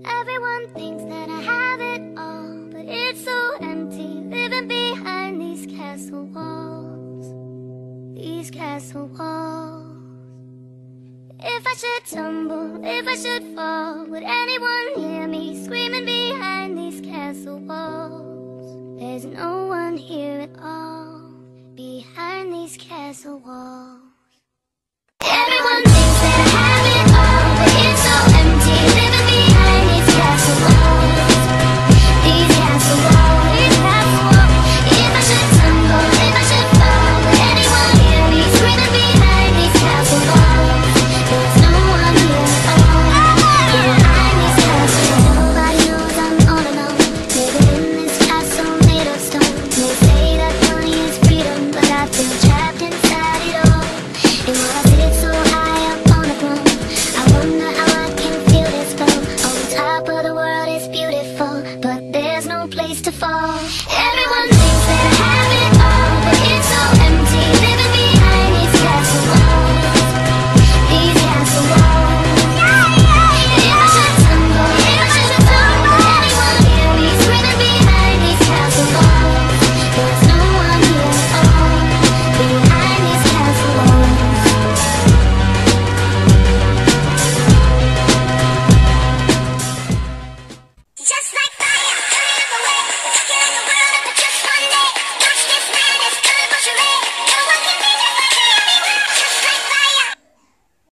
Everyone thinks that I have it all, but it's so empty living behind these castle walls. These castle walls. If I should tumble, if I should fall, would anyone hear me screaming behind these castle walls? There's no one here at all behind these castle walls.